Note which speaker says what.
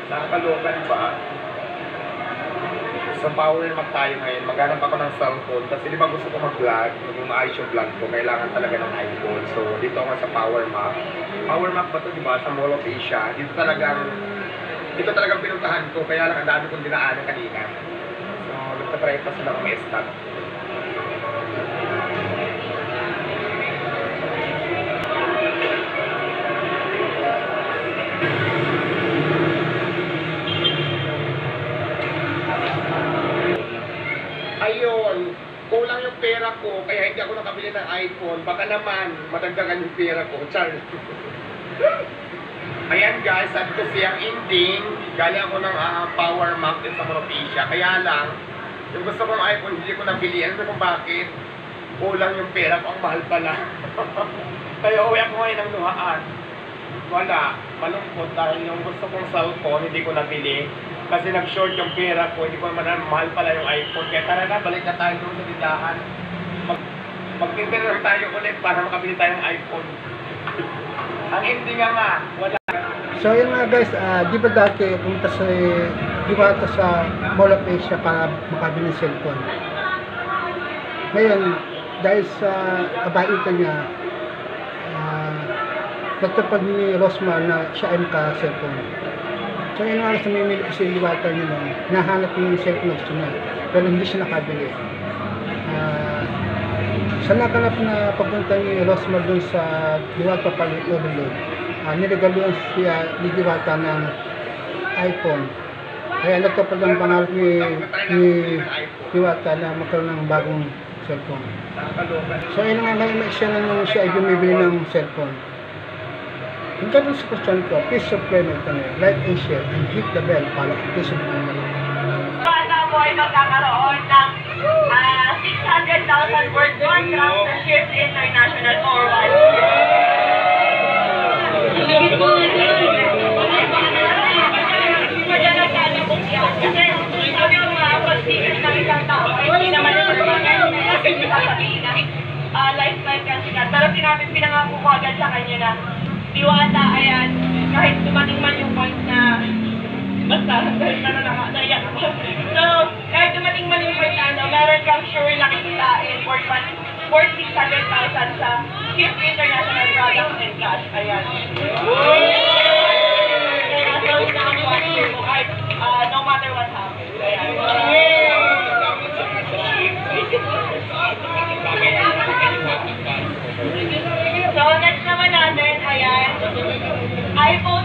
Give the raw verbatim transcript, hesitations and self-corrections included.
Speaker 1: Nakakalokan ba? Sa Power Mac tayo ngayon, maghanap ako ng cellphone kasi di ba gusto ko mag-vlog, maging maayos yung vlog ko, kailangan talaga ng iPhone. So dito ako sa Power Mac. Power Mac ba ito, di ba? Sa Mall of Asia. Dito talagang, dito talagang pinuntahan ko, kaya lang ang dami kong dinaanan kanina. So nagtatry pa sila kung may stock. Ayun, kulang yung pera ko, kaya hindi ako nakabili ng iPhone. Baka naman, madagdagan yung pera ko. Char. Ayan guys, sabi ko siyang ending. Galing ako ng uh, Power Mac din sa Mall of Asia. Kaya lang, yung gusto kong iPhone, hindi ko nabili. Ano kung bakit? Kulang yung pera ko, ang mahal pala. Kaya uwi ako ngayon ng luhaan. Wala, malungkot dahil yung gusto kong cellphone, hindi ko nabili. Kasi nag-short yung pera ko, hindi ko naman mahal pala yung iPhone. Kaya tara na, balik na tayo doon sa tindahan. Mag Magtintin lang tayo ulit para makabili tayong iPhone. Ang ending nga nga, wala.
Speaker 2: So yun nga guys, uh, di ba dati pumunta sa, di ba ito sa Mall of Asia para makabili ng cellphone. Ngayon, dahil sa kabaitan niya, uh, nagtapad ni Rosmar na siya ay maka-cellphone. So yun nga, sa mimili kasi yung diwata nila, nahanap yung cellphone gusto niya, pero hindi siya nakabili. Uh, sa nakalap na papunta ni Rosmar dun sa diwata palit overload, uh, niregaluan siya ni diwata ng iPhone. Kaya nagtapad ang pangarap ni, ni diwata na magkaroon ng bagong cellphone. So yun nga, may siya na nung siya ay bumibili ng cellphone. Kung ganun sa question ko, please subscribe my channel, like and share, and hit the bell para update sa mga naman.
Speaker 3: Bata mo ay magkakaroon ng uh, six hundred thousand worth contract sa Shift International Forward. Kasi sabi ko nga, pag-tigas ng isang tao, hindi naman ito naman kasi hindi sasabihin na uh, lifetime kasi ka. Pero sinabi, pinangako ko agad sa kanya na diwata, ayan, kahit dumating man yung point na basta, dahil na na naiyak ako. So, kahit dumating man yung point na ano, meron kang sure na kikitain for six hundred thousand sa Shift International Products and Cash. Ayan. Kaya so, nakakuha mo kahit uh, no matter what happens. Ayan. So, next naman natin, ayan, iPhone